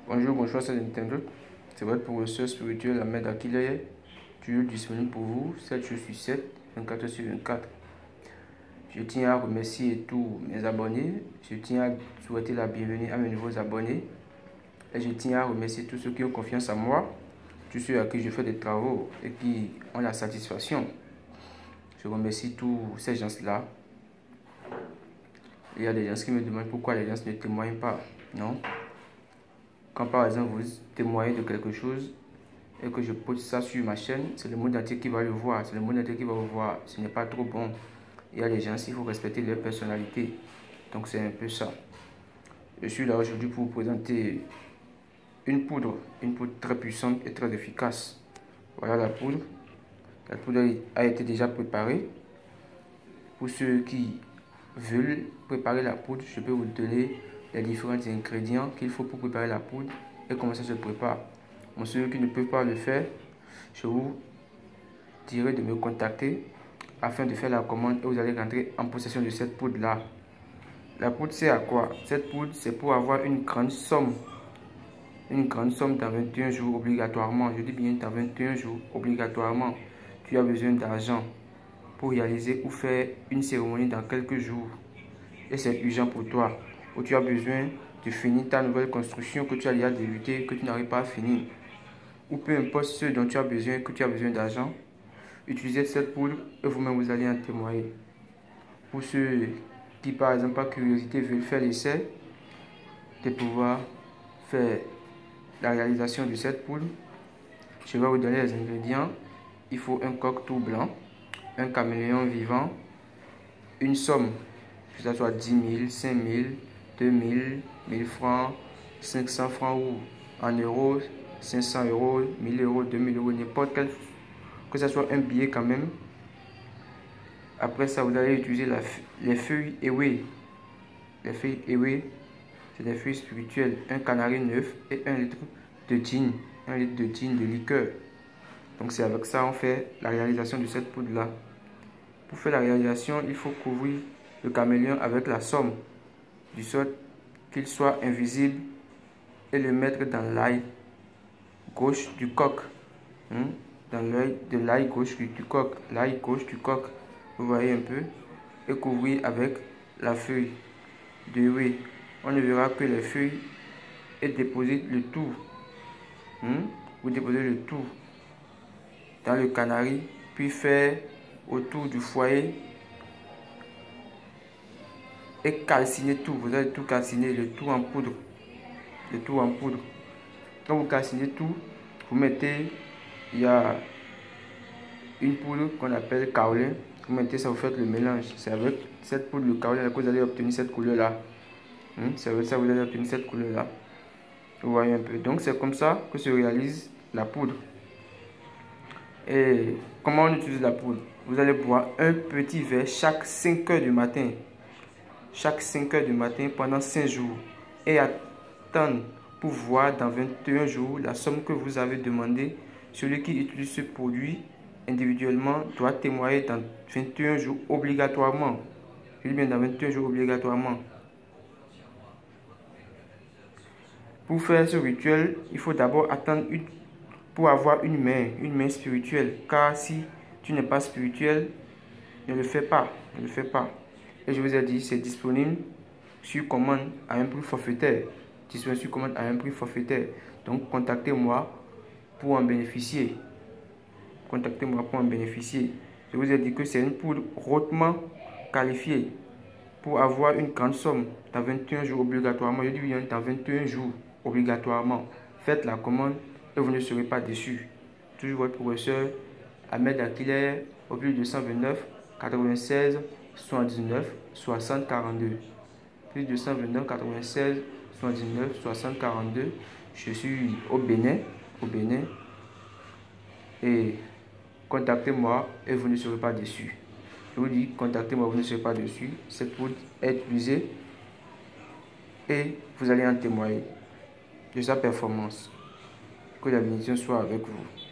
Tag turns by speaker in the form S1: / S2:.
S1: Bonjour, bonjour, c'est Nintendo. C'est votre professeur spirituel Ahmed Akileye, toujours disponible pour vous 7 jours sur 7, 24 sur 24. Je tiens à remercier tous mes abonnés. Je tiens à souhaiter la bienvenue à mes nouveaux abonnés. Et je tiens à remercier tous ceux qui ont confiance en moi, tous ceux à qui je fais des travaux et qui ont la satisfaction. Je remercie tous ces gens-là. Il y a des gens qui me demandent pourquoi les gens ne témoignent pas. Non. Quand par exemple vous témoignez de quelque chose et que je pose ça sur ma chaîne, c'est le monde entier qui va le voir. C'est le monde entier qui va vous voir. Ce n'est pas trop bon. Il y a des gens, il faut respecter leur personnalité. Donc c'est un peu ça. Je suis là aujourd'hui pour vous présenter une poudre très puissante et très efficace. Voilà la poudre. La poudre a été déjà préparée. Pour ceux qui veulent préparer la poudre, je peux vous donner les différents ingrédients qu'il faut pour préparer la poudre et comment ça se prépare. Pour ceux qui ne peuvent pas le faire, je vous dirai de me contacter afin de faire la commande et vous allez rentrer en possession de cette poudre là. La poudre c'est à quoi? Cette poudre c'est pour avoir une grande somme dans 21 jours obligatoirement. Je dis bien dans 21 jours obligatoirement. Tu as besoin d'argent pour réaliser ou faire une cérémonie dans quelques jours et c'est urgent pour toi, ou tu as besoin de finir ta nouvelle construction que tu as déjà débuté, que tu n'arrives pas à finir, ou peu importe ce dont tu as besoin, que tu as besoin d'argent, utilisez cette poudre et vous-même vous allez en témoigner. Pour ceux qui par exemple par curiosité veulent faire l'essai de pouvoir faire la réalisation de cette poudre, je vais vous donner les ingrédients. Il faut un coq tout blanc, un caméléon vivant, une somme, que ce soit 10 000, 5 000, 2 000, 1000 francs, 500 francs ou en euros, 500 euros, 1000 euros, 2000 euros, n'importe quel, que ce soit un billet quand même. Après ça, vous allez utiliser les feuilles Ewe. Les feuilles Ewe, c'est des feuilles spirituelles, un canari neuf et 1 litre de gin, 1 litre de gin de liqueur. Donc c'est avec ça on fait la réalisation de cette poudre là. Pour faire la réalisation, il faut couvrir le caméléon avec la somme, du sorte qu'il soit invisible, et le mettre dans l'œil gauche du coq. Dans l'œil de l'œil gauche du coq. L'œil gauche du coq, vous voyez un peu, et couvrir avec la feuille de Ewe. On ne verra que les feuilles et déposer le tout. Vous déposez le tout dans le canari, puis faire autour du foyer et calciner tout. Vous allez tout calciner, le tout en poudre. Le tout en poudre. Quand vous calcinez tout, vous mettez, il y a une poudre qu'on appelle kaolin. Vous mettez ça, vous faites le mélange. C'est avec cette poudre, le kaolin, que vous allez obtenir cette couleur-là. C'est avec ça que vous allez obtenir cette couleur-là. Vous voyez un peu. Donc c'est comme ça que se réalise la poudre. Et comment on utilise la poudre? Vous allez boire un petit verre chaque 5 heures du matin. Chaque 5 heures du matin pendant 5 jours. Et attendre pour voir dans 21 jours la somme que vous avez demandé. Celui qui utilise ce produit individuellement doit témoigner dans 21 jours obligatoirement. Je dis bien dans 21 jours obligatoirement. Pour faire ce rituel, il faut d'abord attendre pour avoir une main spirituelle. Car si tu n'es pas spirituel, ne le fais pas. Ne le fais pas. Et je vous ai dit, c'est disponible sur commande à un prix forfaitaire. Disponible sur commande à un prix forfaitaire. Donc, contactez-moi pour en bénéficier. Contactez-moi pour en bénéficier. Je vous ai dit que c'est une poudre hautement qualifiée pour avoir une grande somme dans 21 jours obligatoirement. Je dis bien dans 21 jours obligatoirement. Faites la commande et vous ne serez pas déçus. Toujours votre professeur Ahmed Akileye au plus 229 96 79 60 42. Plus 229 96 79 60 42. Je suis au Bénin. Et contactez-moi et vous ne serez pas déçus. Je vous dis, contactez-moi, vous ne serez pas déçus. Cette poudre est utilisée et vous allez en témoigner de sa performance. Que la bénédiction soit avec vous.